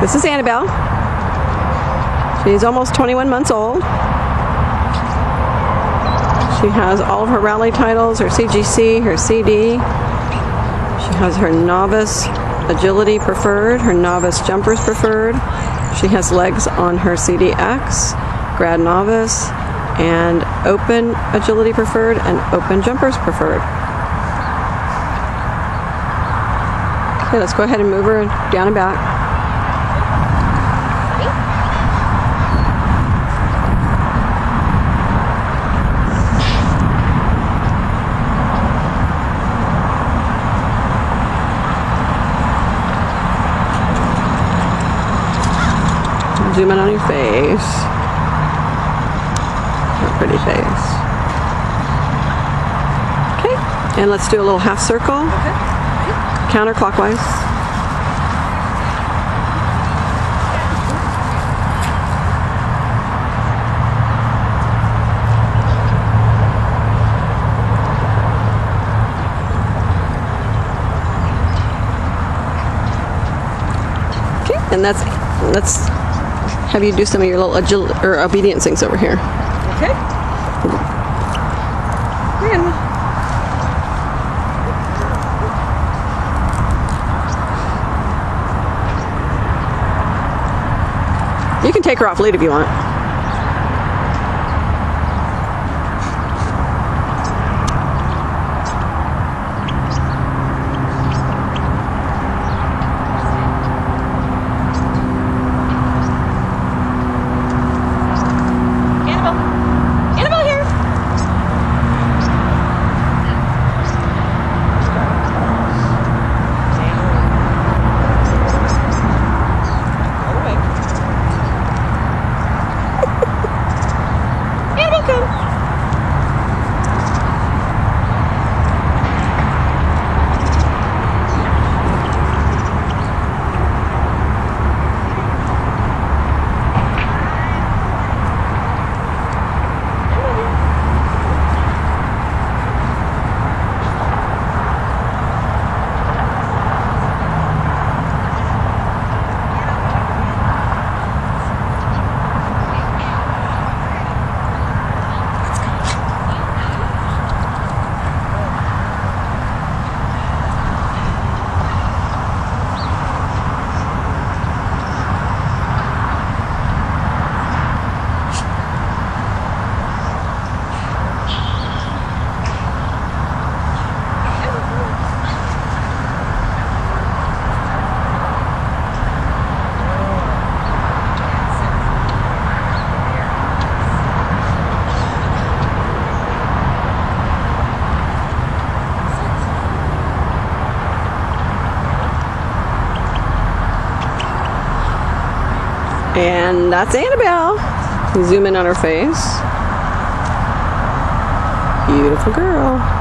This is Annabelle. She's almost 21 months old. She has all of her rally titles, her CGC, her CD. She has her novice agility preferred, her novice jumpers preferred. She has legs on her CDX, grad novice, and open agility preferred and open jumpers preferred. Okay, let's go ahead and move her down and back. Zoom in on your face. Your pretty face. Okay, and let's do a little half circle. Okay. Counterclockwise. Okay, and let's have you do some of your little obedience things over here. Okay. You can take her off lead if you want. And that's Annabelle. Zoom in on her face. Beautiful girl.